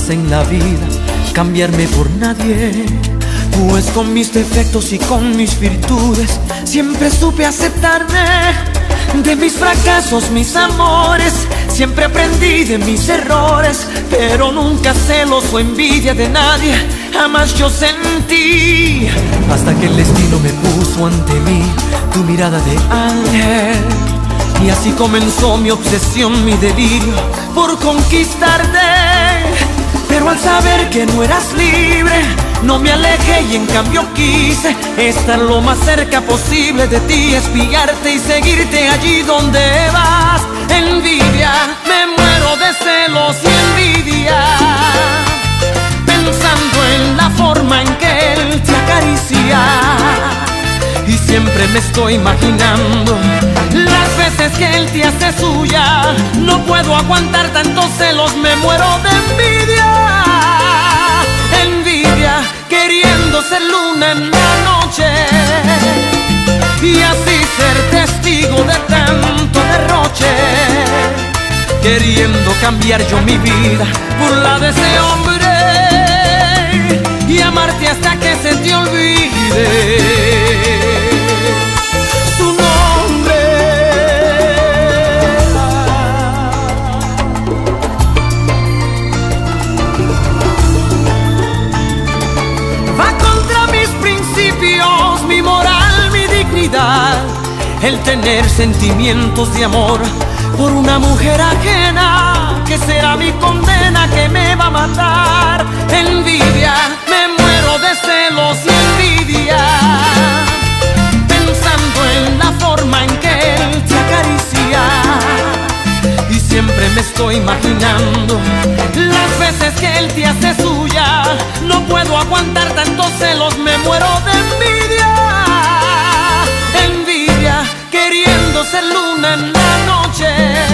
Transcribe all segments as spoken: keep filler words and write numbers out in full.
jamás en la vida cambiarme por nadie, pues con mis defectos y con mis virtudes siempre supe aceptarme. De mis fracasos, mis amores, siempre aprendí de mis errores, pero nunca celos o envidia de nadie, jamás yo sentí. Hasta que el destino me puso ante mí tu mirada de ángel, y así comenzó mi obsesión, mi delirio por conquistarte. Pero al saber que no eras libre, no me alejé y en cambio quise estar lo más cerca posible de ti, espiarte y seguirte allí donde vas. Envidia, me muero de celos y envidia, pensando en la forma en que él te acaricia. Y siempre me estoy imaginando las veces que él te hace suya. No puedo aguantar tantos celos, me muero de envidia. Envidia, queriendo ser luna en la noche, y así ser testigo de tanto derroche, queriendo cambiar yo mi vida por la de ese hombre, y amarte hasta que se te olvide su nombre. Va contra mis principios, mi moral, mi dignidad, el tener sentimientos de amor por una mujer ajena, que será mi condena, que me va a matar. Envidia, me muero de celos y envidia, pensando en la forma en que él te acaricia. Y siempre me estoy imaginando las veces que él te hace suya. No puedo aguantar tantos celos, me muero de envidia. Envidia, queriendo ser luna en la noche,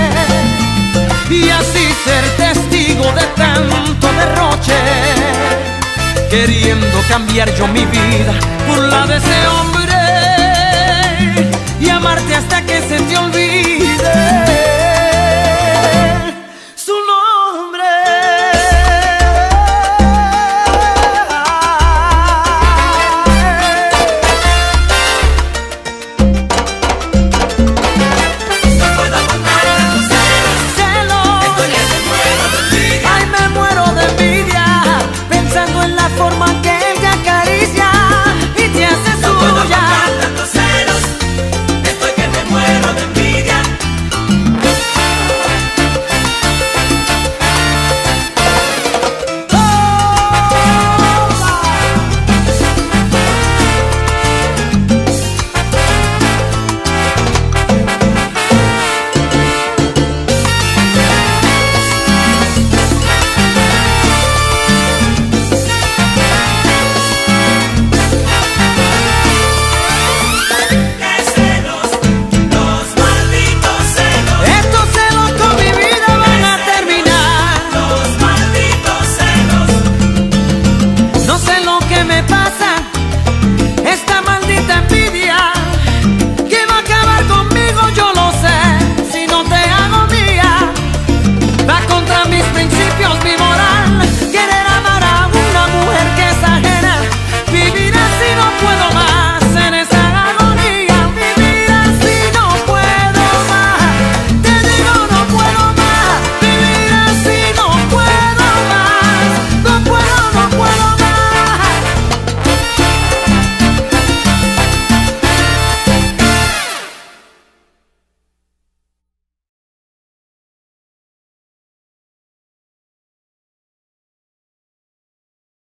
y así ser testigo de tanto derroche, queriendo cambiar yo mi vida por la de ese hombre, y amarte hasta que se te olvide.